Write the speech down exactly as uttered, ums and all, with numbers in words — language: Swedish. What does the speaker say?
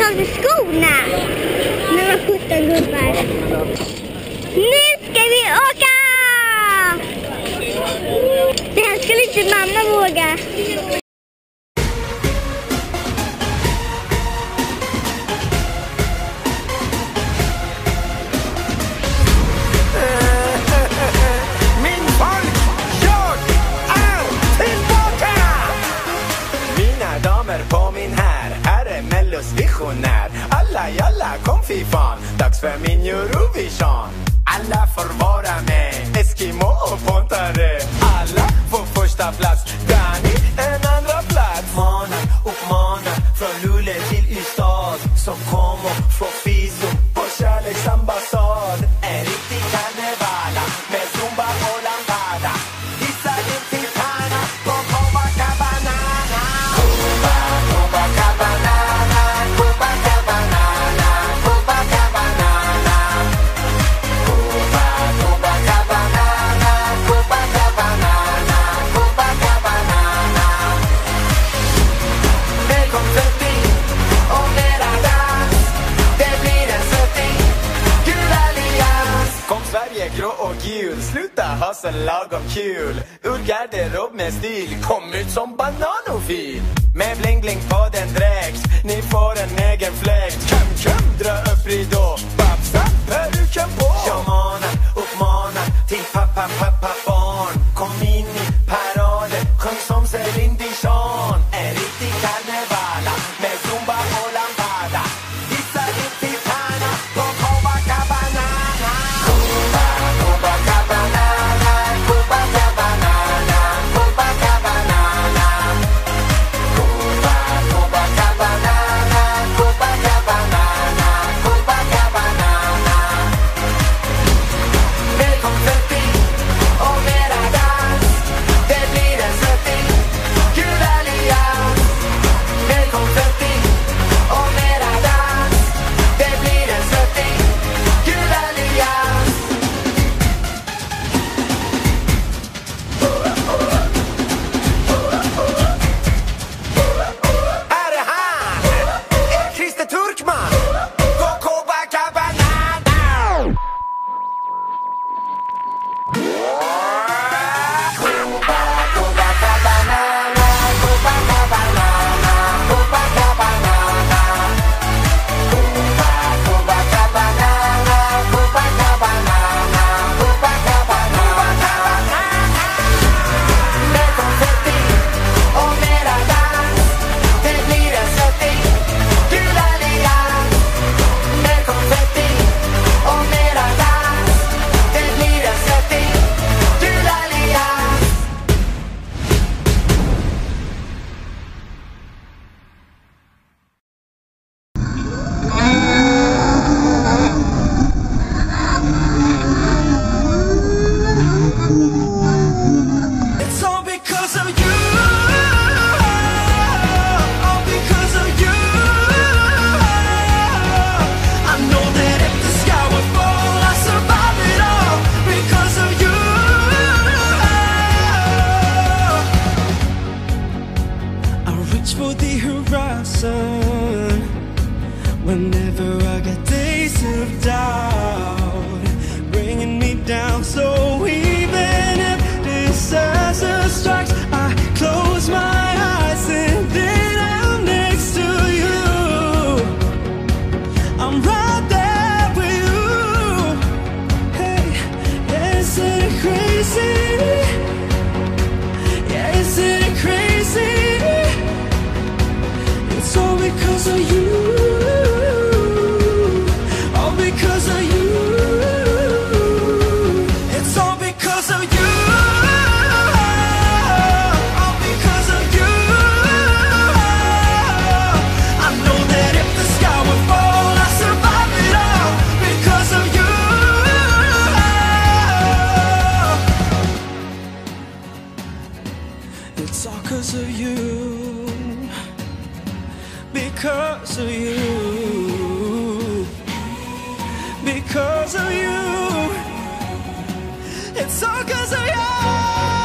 av sig skorna när man skjuter gubbar. Nu ska vi åka! Det här skulle inte mamma våga. På min här, här är Mellos visionär. Alla jalla, kom fy fan. Dags för min Eurovision. Alla får vara med, Eskimo och Pontare. Alla får första plats, Dani en andra plats. Manar och manar, från Luleå till Ystad. Som kommer från Fiso på kärleksambassad. En riktig karnevala med zumba och lambada. Hissa in till Tana på Copacabana. Grå och gul, sluta ha så lagom kul. Ur garderob med stil, kom ut som bananofil. Med bling bling på den dräkt, ni får en egen fläkt. Kom, kom, dra upp ridå, babsa, peruken på. Jag manar, uppmanar till pappa, pappa, barn. Kom in i paraden, sjung som Celine Dijon. En riktig karnevala med zumba och lambada. Hissa in till Tana på Copacabana. For the horizon, whenever I got days of doubt bringing me down, so even if disaster strikes, I close my eyes and then I'm next to you. I'm right there with you. Hey, isn't it crazy? Yeah, isn't it crazy? It's all because of you. All because of you. It's all because of you. All because of you. I know that if the sky would fall, I'd survive it all because of you. It's all because of you. Because of you, because of you, it's all because of you.